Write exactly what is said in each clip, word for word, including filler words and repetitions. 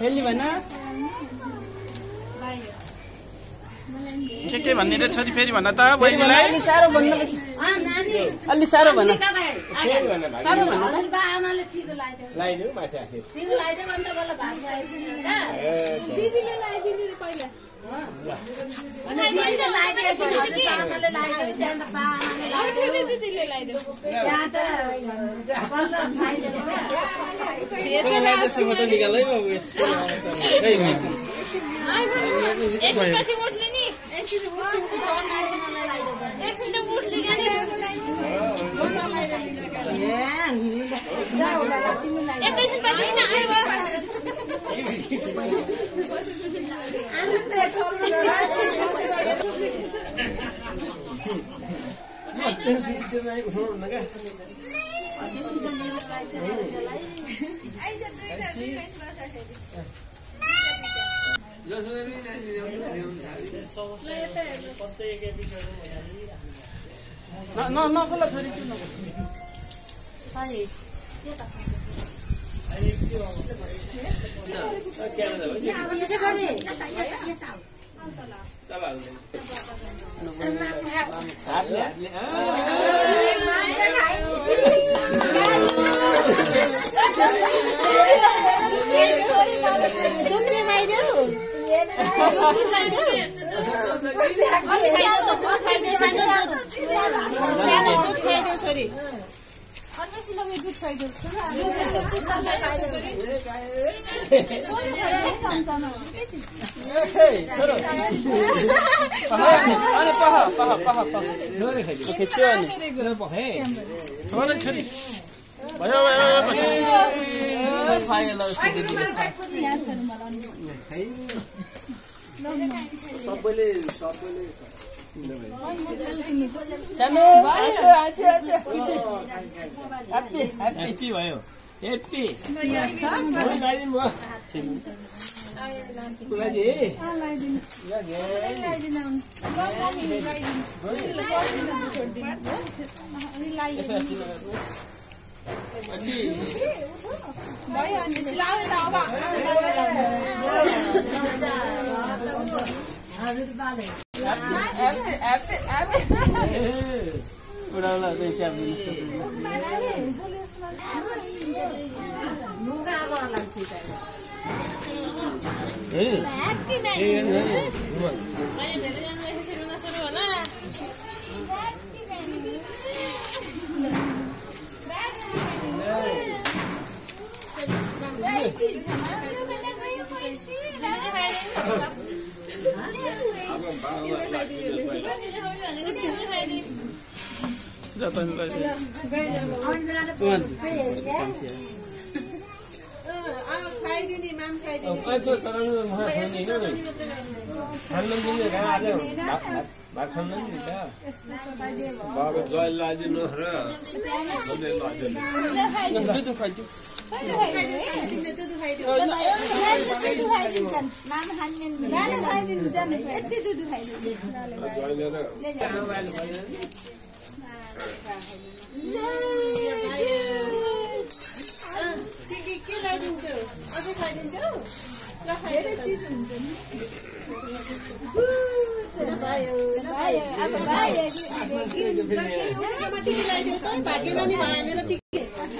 फेरि भन के के भन्ने रे छोरी फेरि भन त बहिनीलाई अलि साह्रो भन्न अलि साह्रो भन फेरि भन भाइ साह्रो भन बा आमाले टिको लाइदियो लाइदिउ माथि आफै टिको लाइदियो भने त बल्ल भात खाइदिनु का दिदीले लाइदिनु रे पहिला अनि दिदीले लाइदियो कि हजुर आमाले लाइदियो त्यहाँ बा आमाले लाइदियो दिदीले लाइदियो यहाँ त बल्ल खाइदिनु का यस्तो लाइदिएछ म त निकालै बाबु यस्तो ए भाइ एकछिन उठ्ले नि एकछिन उठ्छिन कि नानीलाई लाइदियो एकछिन उठ्ले गाडी एकैछिन पछि न आइबो आनन्द चल्नु न नखोला छोरी किन छोरी भयो सबैले सबैले सानो आछु आछु आछु खुसी ह्यापी ह्यापी भयो ह्यापी लाइदिनु भयो लाइदि उडाउला चाहिँ च्याप खाइदिने माम खाइदिने भात खानु नि त बाबु जय लादिनु र दुध खाइदिउ दुध खाइदियो माम खाइदिनु नानी खाइदिनु जाने यति दुध खाइदिनु चिकी के लाइदिन्छौ अझै खाइदिन्छौ ल धेरै चिज हुन्छ नि भयो भयो अब भयो टिकी लाइदिउ त भाग्यमा नि भयो मेरो टिकी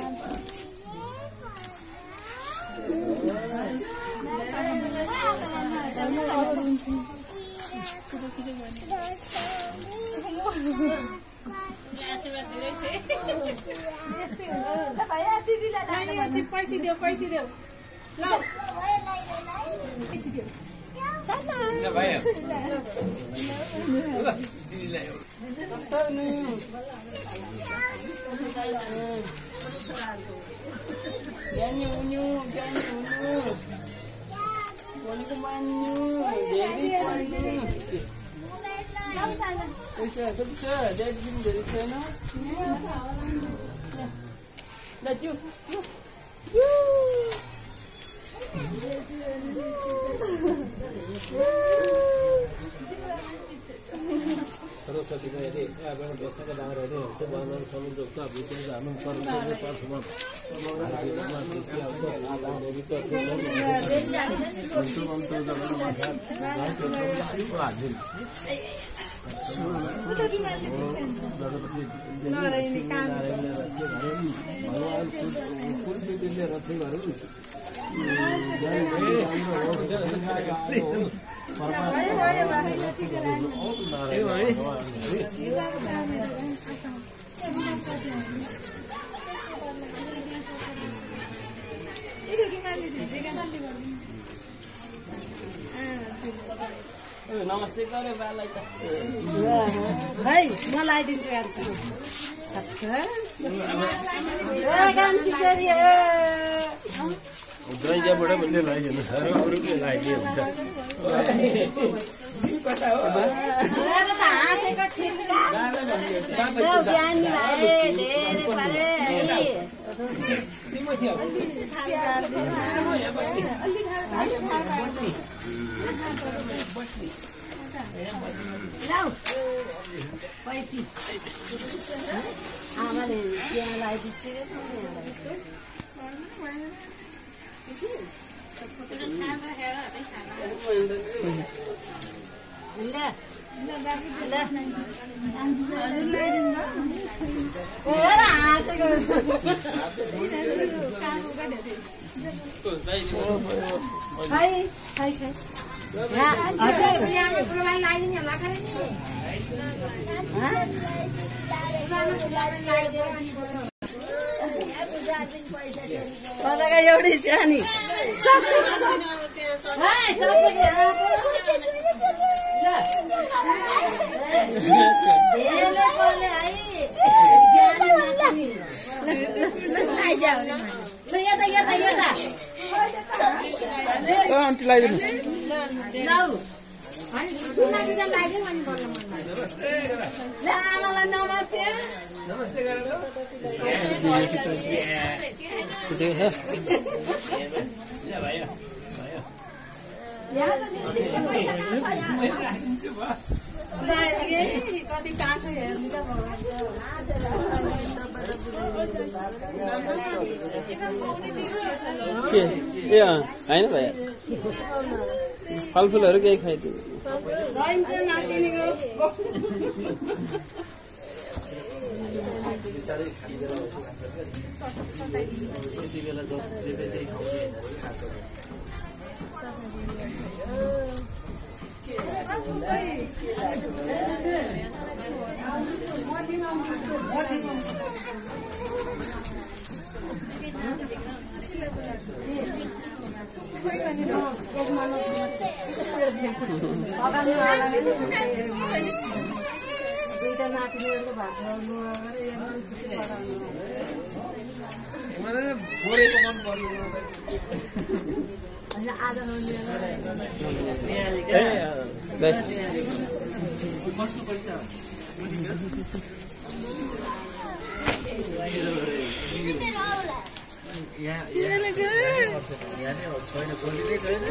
पैसा देऊ पैसा देऊ ल पैसा देऊ सरस्वती को यदि अब बेसका दाँडहरू हुन्छ बनाउन समुद्र त भित्र जानु पर्ने पर्छ नमस्ते गरे बालाई त है म लाइदिन्छु यार ड्राइजबाट भन्ने लाइदिनु छ अरूले लाइदिए हुन्छ हाँसेको ठिक्का बिहान लाए धेरै परे आमाले त्यहाँ लगाइदिन्छु एउटै सानी आन्टी लगाइदिनु कति काठो हेर्नु त के ए होइन भाइ फलफुलहरू केही खाइदिनु यति बेला जे जे खाउने खास दुईटा नातिनीहरूको भाषा आज छैन खोलिँदै छैन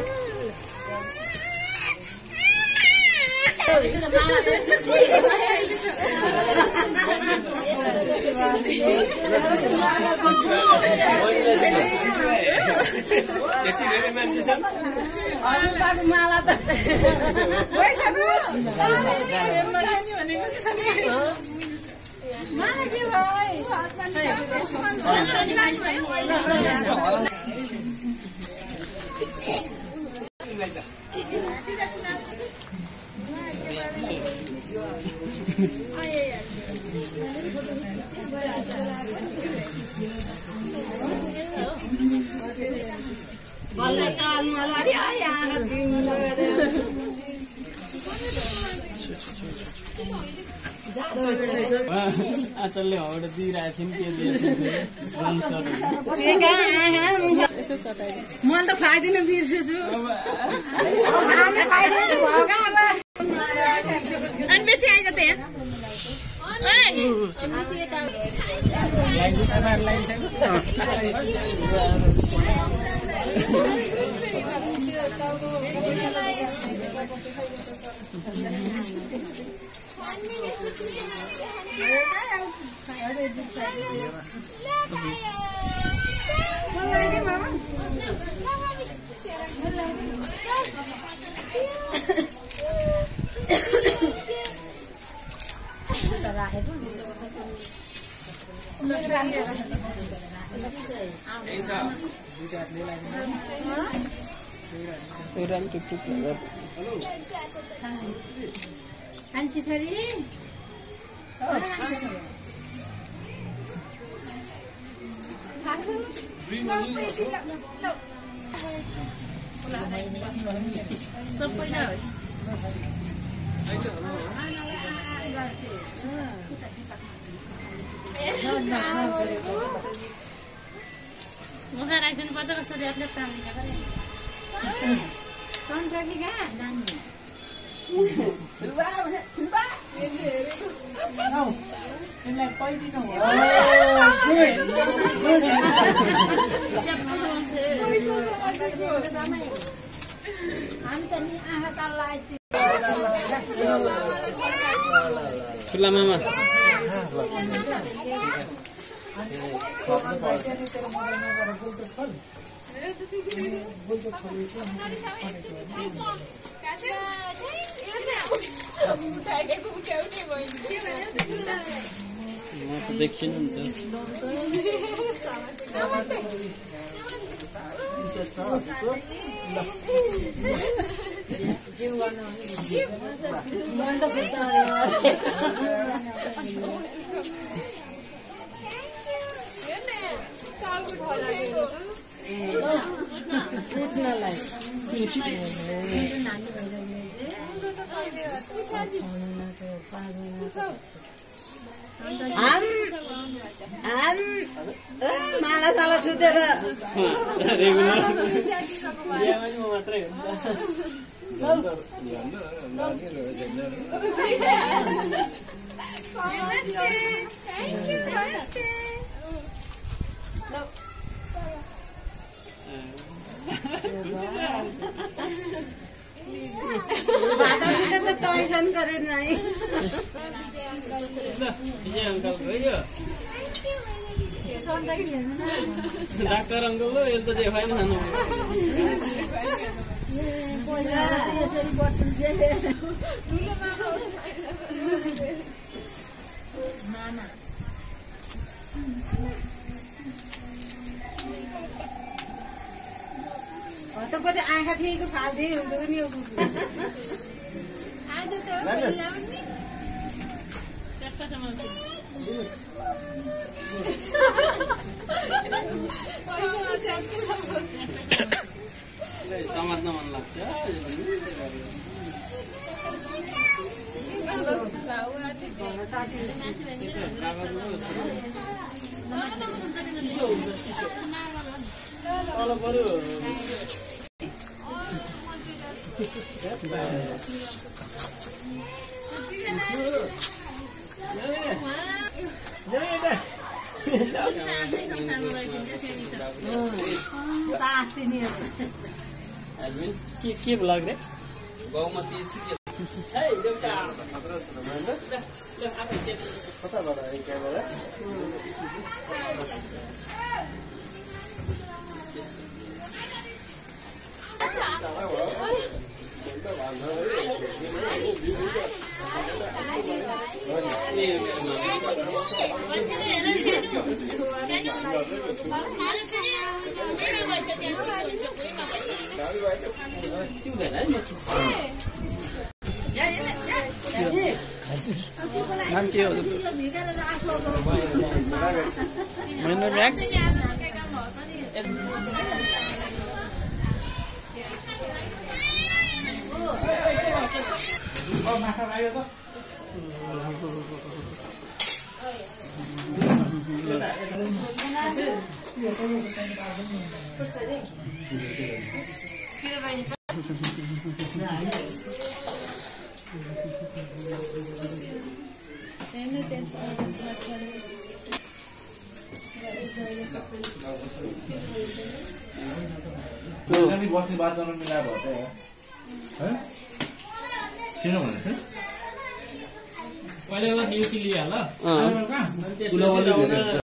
माला त बल्ल चाल मलाई यहाँ आचलले हौडा दिइरहेको थियौँ म त खाइदिन बिर्सेछु अनि बेसी आइज त Anci cari. मुखा राखिदिनु पर्छ कसरी आफूले काम गर्ने सन्ट्राकी कहाँ जाने ठुला मामा देखिन आम आम माला साला छुतेर टॉयसन करे नहीं डाक्टर अंकल हो यसले त देखाइन खानु तपाईँ आँखा थिएको फाल्दै हुन्छ नि आज त समात्न मन लाग्छ के के लाग्ने बहुमती कताबाट आयो क्यामेरा नाम के हो महेन्द्र म्याक्स बस्ने बात गर्न मिलाएर भयो है किन भने पहिले युति लिइहाल